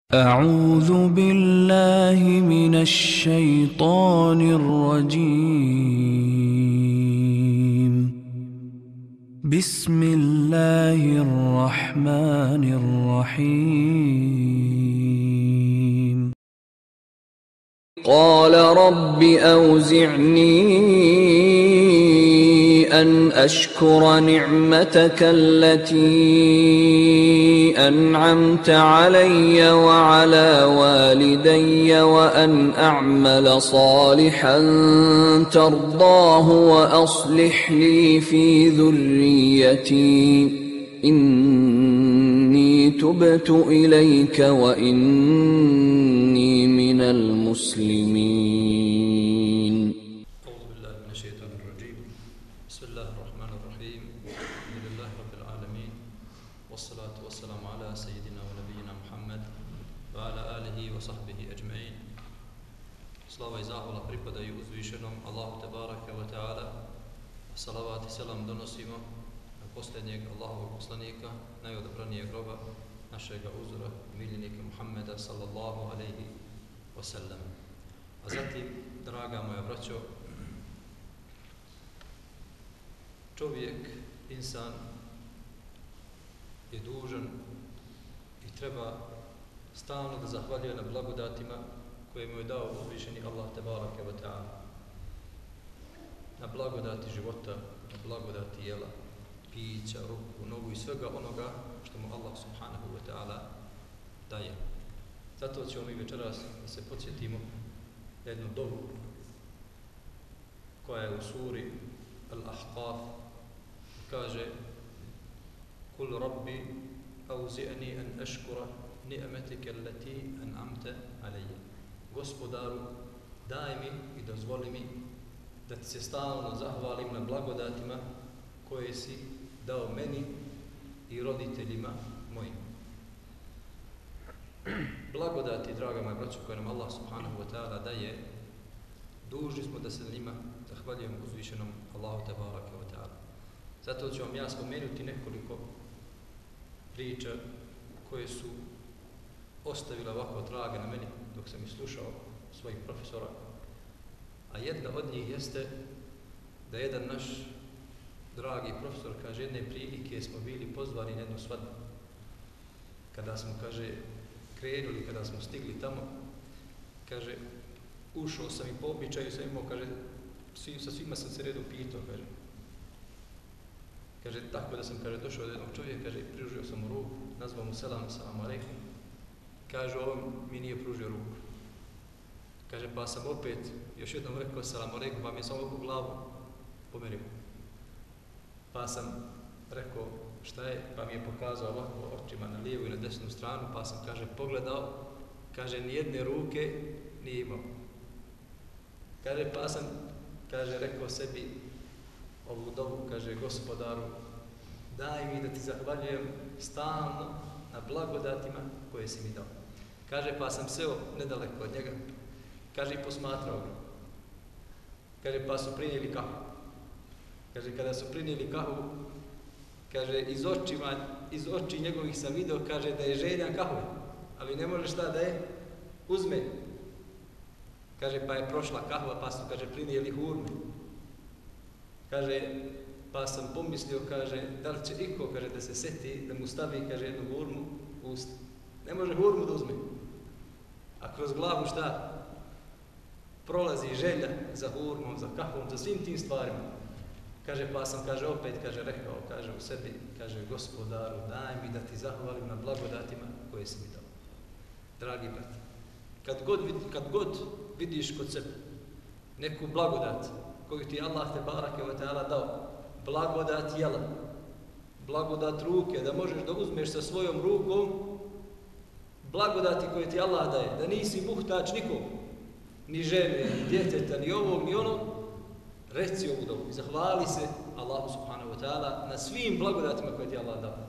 أعوذ بالله من الشيطان الرجيم. بسم الله الرحمن الرحيم. قال رب أوزعني أن أشكر نعمتك التي أنعمت علي وعلى والدي وأن أعمل صالحا ترضاه وأصلح لي في ذريتي إني تبت إليك وإني من المسلمين. أعوذ بالله من الشيطان الرجيم. بسم الله الرحمن الرحيم. الحمد لله رب العالمين والصلاة والسلام على سيدنا ونبينا محمد وعلى آله وصحبه أجمعين. Slava i zahvala pripadaju uzvišenom Allahu tebaraka wa ta'ala. Salavat i selam donosimo na posljednjeg Allahovog poslanika, najodabranijeg roba našega uzora, miljenika Muhammeda sallallahu alaihi wa sallam. A zatim, draga moja braćo, čovjek, insan je dužan i treba stalno da zahvaljuje na blagodatima koje mu je dao uzvišeni Allah tebaraka wa ta'ala. Na blagodati života, na blagodati jela, pića, ruku, nogu i svega onoga što mu Allah subhanahu wa ta'ala daje. Zato ćemo mi večeras da se podsjetimo jednu dovu koja je u suri Al-Ahqaf, kaže: Kul rabbi auzi'ni an ashkura ni'mataka allati an'amta alayya. Gospodaru, daj mi i dozvoli mi da ti se stalno zahvalim na blagodatima koje si dao meni i roditeljima mojim. Blagodati, draga moja braćo, koje nam Allah subhanahu wa ta'ala daje, dužni smo da se njima zahvaljujemo uzvišenom Allahu tebaraka wa ta'ala. Zato ću vam ja spomenuti nekoliko priča koje su ostavile ovako trage na meni dok sam ih slušao svojih profesora. A jedna od njih jeste da jedan naš dragi profesor, kaže, jedne prilike smo bili pozvani na jednu svadbu. Kada smo, kaže, krenuli, kada smo stigli tamo, kaže, ušao sam i po običaju sam imao, kaže, sa svima sam se redu pitao, kaže, tako da sam, kaže, došao od jednog čovjeka, kaže, pružio sam mu ruku, nazvao mu selam, salamu alejkum, kaže, ovo mi nije pružio ruku. Kaže, pa sam opet još jednom rekao salamu alejkum, pa mi je samo oko glavu pomerio. Pa sam rekao šta je, pa mi je pokazao ovako očima na lijevu i na desnu stranu, pa sam, kaže, pogledao, kaže, nijedne ruke nije imao. Kaže, pa sam, kaže, rekao sebi ovu dovu, kaže, Gospodaru, daj mi da ti zahvaljujem stalno na blagodatima koje si mi dao. Kaže, pa sam seo nedaleko od njega, kaže, i posmatrao ga. Kaže, pa su prinijeli kahu. Kaže, kada su prinijeli kahu, kaže, iz oči njegovih sam video, kaže, da je željan kahve, ali ne može šta da je uzme. Kaže, pa je prošla kahva, pa su, kaže, prinijeli hurme. Kaže, pa sam pomislio, kaže, da li će iko, kaže, da se seti, da mu stavi, kaže, jednu hurmu u usta. Ne može hurmu da uzme. A kroz glavu šta? Prolazi želja za hurmom, za kahvom, za svim tim stvarima. Kaže, pa sam, kaže, opet, kaže, rekao, kaže, u sebi, kaže, Gospodaru, daj mi da ti zahvalim na blagodatima koje si mi dao. Dragi brati, kad god vidiš kod sebe neku blagodat koju ti Allah tebaraka wa ta'ala dao, blagodat jela, blagodat ruke, da možeš da uzmeš sa svojom rukom, blagodati koje ti Allah daje, da nisi muhtač nikom, ni žene, ni djeteta, ni ovog, ni onog, reci ovu dovu i zahvali se Allahu subhanahu wa ta'ala na svim blagodatima koje ti Allah dao.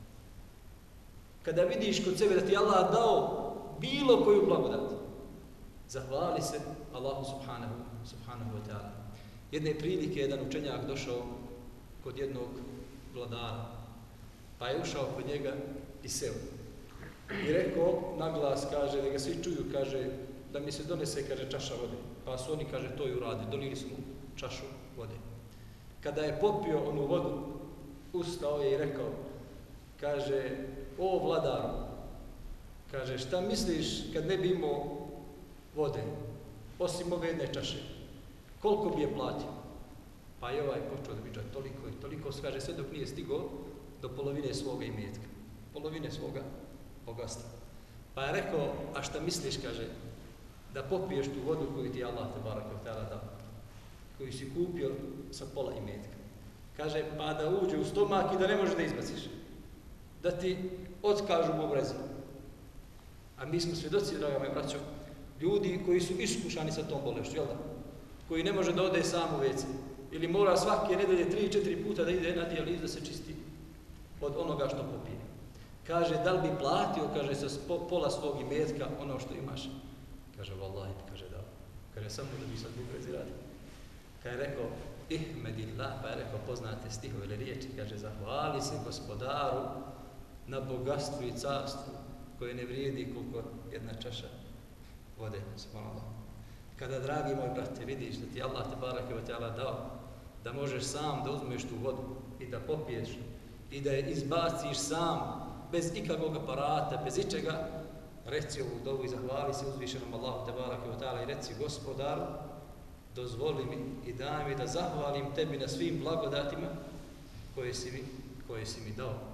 Kada vidiš kod sebe da ti Allah dao bilo koju blagodat, zahvali se Allahu subhanahu wa ta'ala. Jedne prilike jedan učenjak došao kod jednog vladara, pa je ušao kod njega i seo. I rekao, naglas, kaže, da ga svi čuju, kaže, da mi se donese, kaže, čaša vode. Pa su oni, kaže, to i uradi, donijeli su mu čašu vode. Kada je popio onu vodu, ustao je i rekao, kaže, o vladaru, kaže, šta misliš kad ne bi imao vode, osim ove jedne čaše, koliko bi je platio? Pa je ovaj počeo da viđa toliko i toliko, kaže, sve dok nije stigao do polovine svoga imetka, polovine svoga bogatstva. Pa je rekao, a šta misliš, kaže, da popiješ tu vodu koju ti Allah te barake ve taala dao, koju si kupio sa pola imetka. Kaže, pa da uđe u stomak i da ne možeš da izbaciš, da ti otkažu bubrezi. A mi smo svjedoci, draga moja braćo, ljudi koji su iskušani sa tom bolešću, jel da? Koji ne može da ode sam u WC, ili mora svake nedelje 3-4 puta da ide na dijalizu da se čisti od onoga što popije. Kaže, da li bi platio, kaže, sa pola svog imetka ono što imaš? Kaže, vallahi, kaže, da. Kaže, samo da bi sad bubrezi radio. Kad je rekao, ihmedillah, pa je rekao, poznate stihove ili riječi, kaže, zahvali se gospodaru na bogatstvu i carstvu koje ne vrijedi koliko jedna čaša vode, subhanallah. Kada, dragi moj brate, vidiš da ti Allah te barake ve taala dao da možeš sam da uzmeš tu vodu i da popiješ i da je izbaciš sam, bez ikakvog aparata, bez ičega, reci ovu dovu i zahvali se uzvišenom Allahu te barake ve taala i reci, gospodaru, dozvoli mi i daj mi da zahvalim tebi na svim blagodatima koje si mi dao.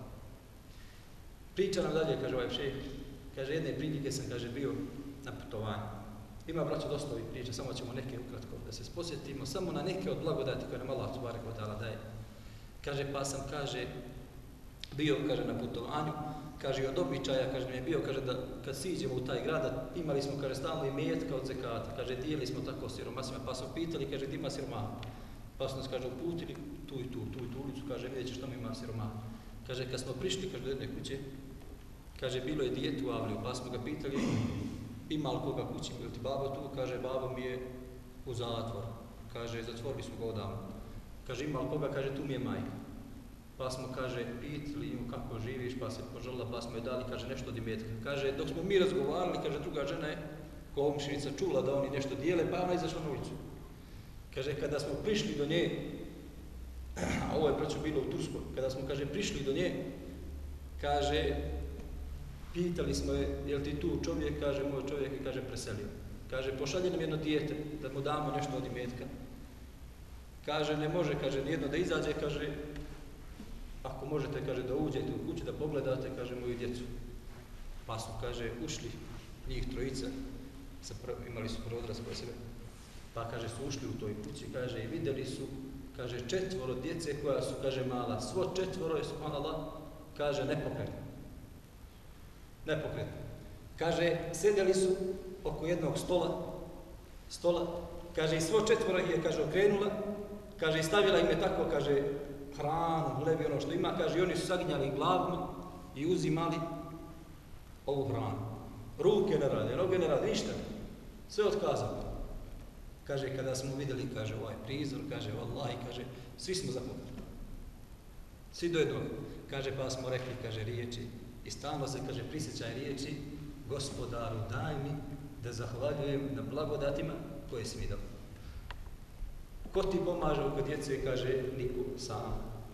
Priča nam dalje, kaže ovaj šejh, kaže, jedne prilike sam, kaže, bio na putovanju. Ima, braćo, dosta ovih priča, samo ćemo neke ukratko da se posjetimo, samo na neke od blagodati koje nam Allah tebareke ve taala daje. Kaže, pa sam, kaže, bio, kaže, na putovanju, kaže, od običaja, kaže, mi je bio, kaže, da kad siđemo u taj grad, imali smo, kaže, stalno imetka od zekata, kaže, dijeli smo tako siromasima, pa su pitali, kaže, gdje ima siromaha? Pa su nas, kaže, uputili tu i tu ulicu, kaže, vidjet ćeš tamo ima siromaha. Kaže, kad smo prišli, kaže, do jedne kuće, kaže, bilo je dijete u avliju, pa smo ga pitali, ima li koga kući, ili ti baba tu? Kaže, baba mi je u zatvoru. Kaže, zatvorili smo ga odavno. Kaže, ima li koga? Kaže, tu mi je majka. Pa smo, kaže, pitali nju kako živiš, pa se požalila, pa smo je dali, kaže, nešto od imetka. Kaže, dok smo mi razgovarali, kaže, druga žena je komšinica čula da oni nešto dijele, pa ona izašla na ulicu. Kaže, kada smo prišli do nje, a ovo je braćo bilo u Turskoj, kada smo, kaže, prišli do nje, kaže, pitali smo je, jel ti tu čovjek? Kaže, moj čovjek, i kaže, preselio. Kaže, pošalje nam jedno dijete, da mu damo nešto od imetka. Kaže, ne može, kaže, nijedno da izađe, kaže, ako možete, kaže, da uđete u kuću, da pogledate, kaže, moju djecu. Pa su, kaže, ušli, njih trojica, imali su prodraz koje sebe, pa, kaže, su ušli u toj kući, kaže, i vidjeli su, kaže, 4 djece koja su, kaže, mala, svo 4 je, subhanallah, kaže, nepokretno. Kaže, sjedjeli su oko jednog stola, kaže, i svo 4 je, kaže, okrenula, kaže, i stavila im je tako, kaže, hranu, hlebi, ono što ima, kaže, i oni su saginjali glavom i uzimali ovu hranu. Ruke ne rade, noge ne rade, ništa, sve otkazali. Kaže, kada smo vidjeli, kaže, ovaj prizor, kaže, vallahi, kaže, svi smo zapomnili. Svi do jednog. Kaže, pa smo rekli, kaže, riječi, i stalno se, kaže, prisjećaj riječi, gospodaru, daj mi da zahvaljujem na blagodatima koje si mi dao. Ko ti pomaže oko djece? Kaže, niko, sam.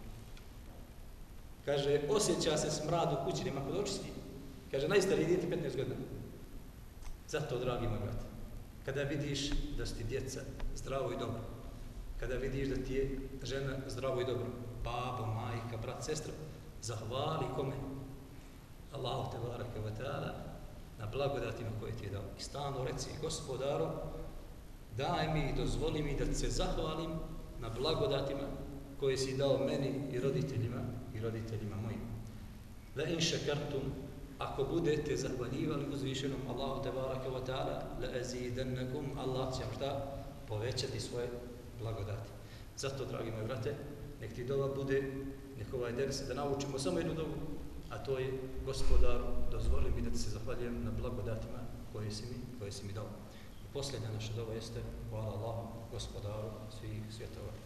Kaže, osjeća se smrad u kući, nema kod očisti. Kaže, najstariji dijete 15 godina. Zato, dragi moj brate, kada vidiš da su ti djeca zdravo i dobro, kada vidiš da ti je žena zdravo i dobro, babo, majka, brat, sestra, zahvali kome? Allahu te barake ve taala na blagodatima koje ti je dao. I stalno reci, gospodaru, daj mi i dozvoli mi da se zahvalim na blagodatima koje si dao meni i roditeljima mojim. La in shakartum, ako budete zahvaljivali uzvišenom Allahu te barake ve taala, la azidannakum, Allah će šta? Povećati svoje blagodati. Zato, dragi moji brate, nek ti dova bude, nek ovaj ders da naučimo samo jednu dovu, a to je, gospodaru, dozvoli mi da ti se zahvaljujem na blagodatima koje si mi dao. I posljednja naša dova jeste, hvala Allahu, gospodaru svih svjetova.